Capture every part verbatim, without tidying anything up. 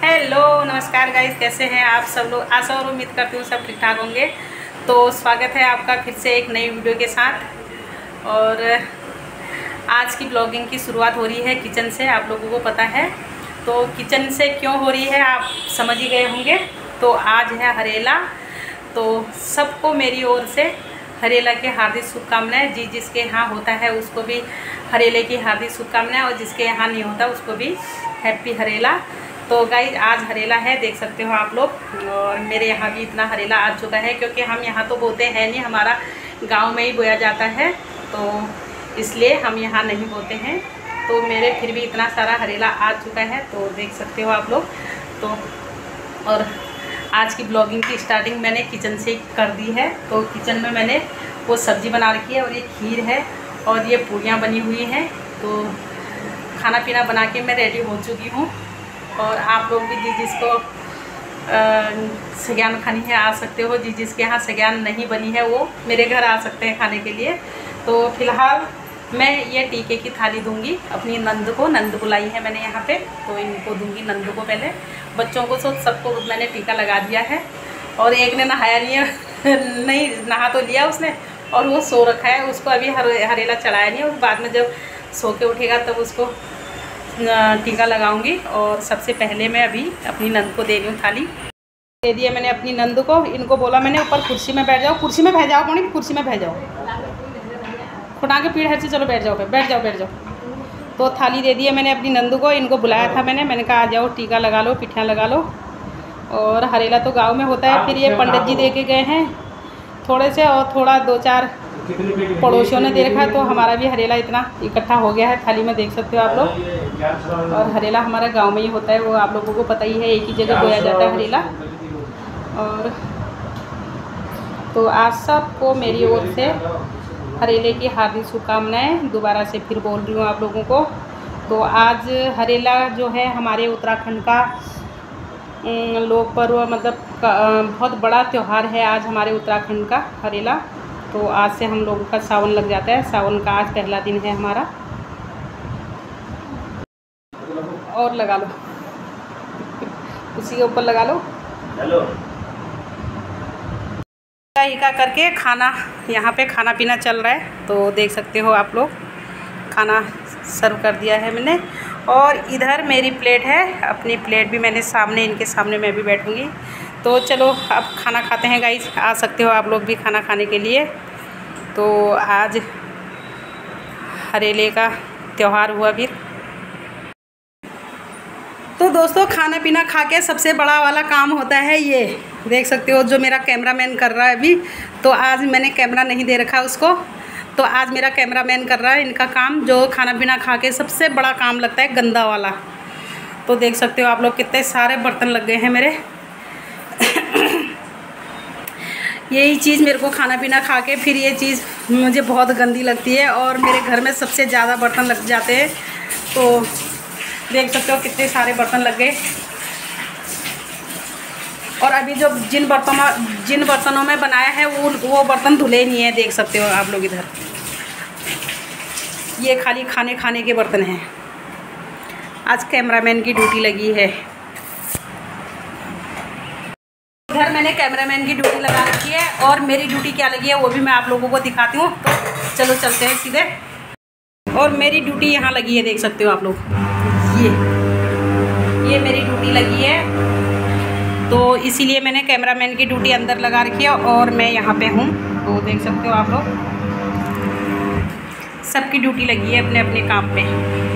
Hello नमस्कार guys, कैसे हैं आप सब लोग। आशा और उम्मीद करती हूँ सब ठीक ठाक होंगे। तो स्वागत है आपका फिर से एक नई वीडियो के साथ। और आज की ब्लॉगिंग की शुरुआत हो रही है किचन से, आप लोगों को पता है। तो किचन से क्यों हो रही है आप समझ ही गए होंगे। तो आज है हरेला, तो सबको मेरी ओर से हरेला की हार्दिक शुभकामनाएं। जी जिसके यहाँ होता है उसको भी हरेले की हार्दिक शुभकामनाएं, और जिसके यहाँ नहीं होता उसको भी हैप्पी हरेला। तो गाइस आज हरेला है, देख सकते हो आप लोग। और मेरे यहाँ भी इतना हरेला आ चुका है, क्योंकि हम यहाँ तो बोते हैं नहीं, हमारा गांव में ही बोया जाता है, तो इसलिए हम यहाँ नहीं बोते हैं। तो मेरे फिर भी इतना सारा हरेला आ चुका है, तो देख सकते हो आप लोग। तो और आज की ब्लॉगिंग की स्टार्टिंग मैंने किचन से कर दी है। तो किचन में मैंने वो सब्ज़ी बना रखी है, और ये खीर है, और ये पूड़ियाँ बनी हुई हैं। तो खाना पीना बना के मैं रेडी हो चुकी हूँ। और आप लोग भी जी जिसको सग्यान खानी है आ सकते हो, जी जिसके यहाँ सग्यान नहीं बनी है वो मेरे घर आ सकते हैं खाने के लिए। तो फ़िलहाल मैं ये टीके की थाली दूंगी अपनी नंद को। नंद बुलाई है मैंने यहाँ पे, तो इनको दूंगी नंद को पहले। बच्चों को सब सबको मैंने टीका लगा दिया है। और एक ने नहाया नहीं है नहीं नहा तो लिया उसने, और वो सो रखा है, उसको अभी हर हरेला चढ़ाया नहीं है। और बाद में जब सो के उठेगा तब उसको टीका लगाऊंगी। और सबसे पहले मैं अभी अपनी नंद को दे रही हूँ थाली। दे दिया मैंने अपनी नंद को। इनको बोला मैंने ऊपर कुर्सी में बैठ जाओ, कुर्सी में बैठ जाओ, कौन कुर्सी में बैठ जाओ, खुटा के पीड़ है, चलो बैठ जाओ, बैठ जाओ बैठ जाओ। तो थाली दे दी है मैंने अपनी नंद को। इनको बुलाया था मैंने मैंने कहा आ जाओ टीका लगा लो, पिठियाँ लगा लो। और हरेला तो गाँव में होता है। फिर ये पंडित जी दे के गए हैं थोड़े से, और थोड़ा दो चार पड़ोसियों ने दे रखा है। तो हमारा भी हरेला इतना इकट्ठा हो गया है थाली में, देख सकते हो आप लोग। और हरेला हमारा गांव में ही होता है, वो आप लोगों को पता ही है, एक ही जगह बोया जाता है हरेला। और तो आज सबको मेरी ओर से हरेले की हार्दिक शुभकामनाएं दोबारा से फिर बोल रही हूँ आप लोगों को। तो आज हरेला जो है हमारे उत्तराखंड का लोक पर्व, मतलब बहुत बड़ा त्यौहार है आज हमारे उत्तराखंड का हरेला। तो आज से हम लोगों का सावन लग जाता है। सावन का आज पहला दिन है हमारा। और लगा लो उसी के ऊपर लगा लो। हेलो का करके खाना यहाँ पे खाना पीना चल रहा है। तो देख सकते हो आप लोग, खाना सर्व कर दिया है मैंने। और इधर मेरी प्लेट है, अपनी प्लेट भी मैंने सामने, इनके सामने मैं भी बैठूँगी। तो चलो अब खाना खाते हैं गाइस, आ सकते हो आप लोग भी खाना खाने के लिए। तो आज हरेले का त्यौहार हुआ फिर। तो दोस्तों खाना पीना खा के सबसे बड़ा वाला काम होता है ये, देख सकते हो जो मेरा कैमरामैन कर रहा है अभी। तो आज मैंने कैमरा नहीं दे रखा उसको, तो आज मेरा कैमरामैन कर रहा है इनका काम, जो खाना पीना खा के सबसे बड़ा काम लगता है गंदा वाला। तो देख सकते हो आप लोग कितने सारे बर्तन लग गए हैं मेरे यही चीज़ मेरे को खाना पीना खा के फिर ये चीज़ मुझे बहुत गंदी लगती है, और मेरे घर में सबसे ज़्यादा बर्तन लग जाते हैं। तो देख सकते हो कितने सारे बर्तन लग गए। और अभी जो जिन बर्तनों जिन बर्तनों में बनाया है वो वो बर्तन धुले नहीं है, देख सकते हो आप लोग। इधर ये खाली खाने खाने के बर्तन हैं। आज कैमरामैन की ड्यूटी लगी है। इधर मैंने कैमरामैन की ड्यूटी लगा रखी है, और मेरी ड्यूटी क्या लगी है वो भी मैं आप लोगों को दिखाती हूँ। तो चलो चलते हैं सीधे। और मेरी ड्यूटी यहाँ लगी है, देख सकते हो आप लोग, ये ये मेरी ड्यूटी लगी है। तो इसीलिए मैंने कैमरामैन की ड्यूटी अंदर लगा रखी है, और मैं यहाँ पे हूँ। तो देख सकते हो आप लोग, सबकी ड्यूटी लगी है अपने अपने काम पे।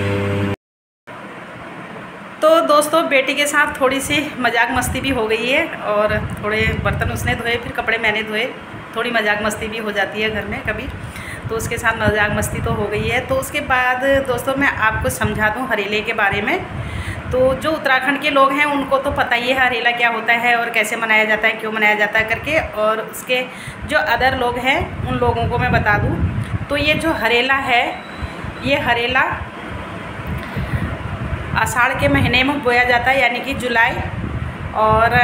तो दोस्तों बेटी के साथ थोड़ी सी मजाक मस्ती भी हो गई है, और थोड़े बर्तन उसने धोए, फिर कपड़े मैंने धोए। थोड़ी मजाक मस्ती भी हो जाती है घर में कभी, तो उसके साथ मजाक मस्ती तो हो गई है। तो उसके बाद दोस्तों मैं आपको समझा दूं हरेले के बारे में। तो जो उत्तराखंड के लोग हैं उनको तो पता ही है हरेला क्या होता है, और कैसे मनाया जाता है, क्यों मनाया जाता है करके। और उसके जो अदर लोग हैं उन लोगों को मैं बता दूँ, तो ये जो हरेला है, ये हरेला आषाढ़ के महीने में बोया जाता है, यानी कि जुलाई। और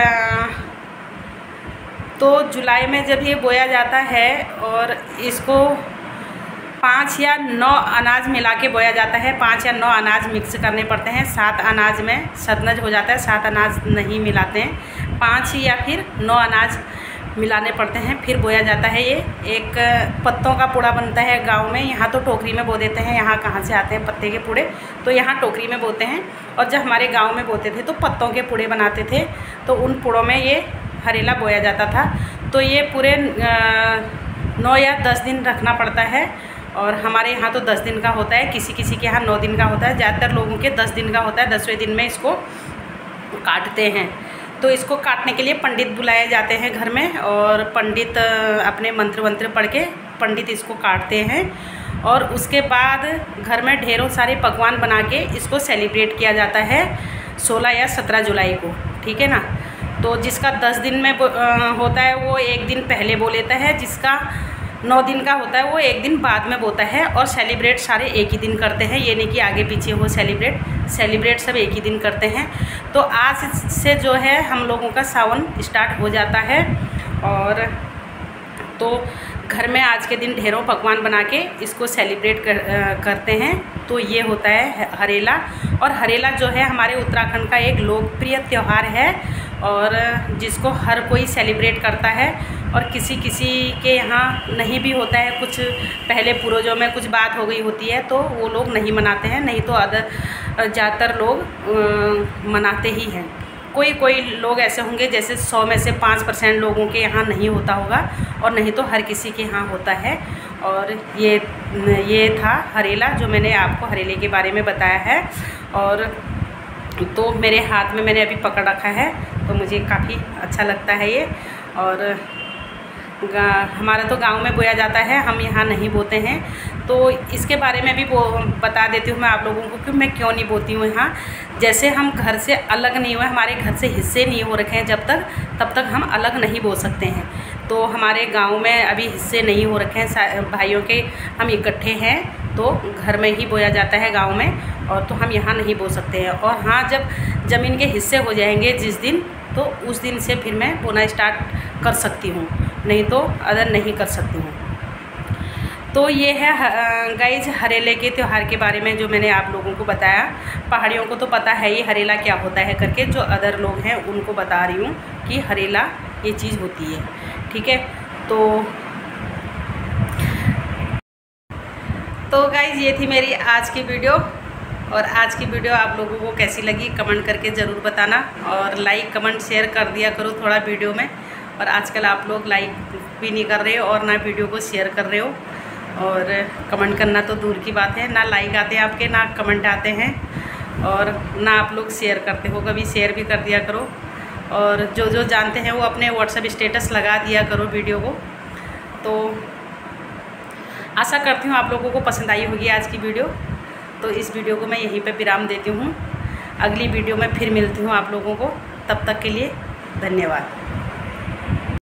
तो जुलाई में जब ये बोया जाता है, और इसको पाँच या नौ अनाज मिला के बोया जाता है। पाँच या नौ अनाज मिक्स करने पड़ते हैं। सात अनाज में सतनज हो जाता है, सात अनाज नहीं मिलाते हैं। पाँच या फिर नौ अनाज मिलाने पड़ते हैं, फिर बोया जाता है। ये एक पत्तों का पूड़ा बनता है गांव में। यहाँ तो टोकरी में बो देते हैं, यहाँ कहाँ से आते हैं पत्ते के पूड़े, तो यहाँ टोकरी में बोते हैं। और जब हमारे गांव में बोते थे तो पत्तों के पूड़े बनाते थे, तो उन पूड़ों में ये हरेला बोया जाता था। तो ये पूरे नौ या दस दिन रखना पड़ता है, और हमारे यहाँ तो दस दिन का होता है, किसी किसी के यहाँ नौ दिन का होता है। ज़्यादातर लोगों के दस दिन का होता है। दसवें दिन में इसको काटते हैं। तो इसको काटने के लिए पंडित बुलाए जाते हैं घर में, और पंडित अपने मंत्र वंत्र पढ़ के पंडित इसको काटते हैं। और उसके बाद घर में ढेरों सारे पकवान बना के इसको सेलिब्रेट किया जाता है सोलह या सत्रह जुलाई को, ठीक है ना। तो जिसका दस दिन में होता है वो एक दिन पहले बो लेता है, जिसका नौ दिन का होता है वो एक दिन बाद में बोता है। और सेलिब्रेट सारे एक ही दिन करते हैं, ये नहीं कि आगे पीछे हो सेलिब्रेट सेलिब्रेट सब एक ही दिन करते हैं। तो आज से जो है हम लोगों का सावन स्टार्ट हो जाता है। और तो घर में आज के दिन ढेरों पकवान बना के इसको सेलिब्रेट कर, करते हैं। तो ये होता है हरेला। और हरेला जो है हमारे उत्तराखंड का एक लोकप्रिय त्यौहार है, और जिसको हर कोई सेलिब्रेट करता है। और किसी किसी के यहाँ नहीं भी होता है, कुछ पहले पूर्वजों में कुछ बात हो गई होती है तो वो लोग नहीं मनाते हैं, नहीं तो अदर ज़्यादातर लोग मनाते ही हैं। कोई कोई लोग ऐसे होंगे जैसे सौ में से पाँच परसेंट लोगों के यहाँ नहीं होता होगा, और नहीं तो हर किसी के यहाँ होता है। और ये ये था हरेला, जो मैंने आपको हरेले के बारे में बताया है। और तो मेरे हाथ में मैंने अभी पकड़ रखा है, तो मुझे काफ़ी अच्छा लगता है ये। और हमारा तो गांव में बोया जाता है, हम यहाँ नहीं बोते हैं। तो इसके बारे में भी वो बता देती हूँ मैं आप लोगों को कि मैं क्यों नहीं बोती हूँ यहाँ। जैसे हम घर से अलग नहीं हुए, हमारे घर से हिस्से नहीं हो रखे हैं जब तक, तब तक हम अलग नहीं बो सकते हैं। तो हमारे गांव में अभी हिस्से नहीं हो रखे हैं भाइयों के, हम इकट्ठे हैं तो घर में ही बोया जाता है गांव में, और तो हम यहाँ नहीं बो सकते हैं। और हाँ, जब ज़मीन के हिस्से हो जाएंगे जिस दिन, तो उस दिन से फिर मैं बोना स्टार्ट कर सकती हूँ, नहीं तो अदर नहीं कर सकती हूँ। तो ये है गाइज हरेले के त्यौहार के बारे में जो मैंने आप लोगों को बताया। पहाड़ियों को तो पता है ये हरेला क्या होता है करके, जो अदर लोग हैं उनको बता रही हूँ कि हरेला ये चीज़ होती है, ठीक है। तो तो गाइज ये थी मेरी आज की वीडियो, और आज की वीडियो आप लोगों को कैसी लगी कमेंट करके ज़रूर बताना। और लाइक कमेंट शेयर कर दिया करो थोड़ा वीडियो में। और आजकल आप लोग लाइक भी नहीं कर रहे हो और ना वीडियो को शेयर कर रहे हो, और कमेंट करना तो दूर की बात है, ना लाइक आते हैं आपके, ना कमेंट आते हैं, और ना आप लोग शेयर करते हो। कभी शेयर भी कर दिया करो, और जो जो जानते हैं वो अपने व्हाट्सएप स्टेटस लगा दिया करो वीडियो को। तो आशा करती हूँ आप लोगों को पसंद आई होगी आज की वीडियो। तो इस वीडियो को मैं यहीं पे विराम देती हूँ। अगली वीडियो में फिर मिलती हूँ आप लोगों को, तब तक के लिए धन्यवाद।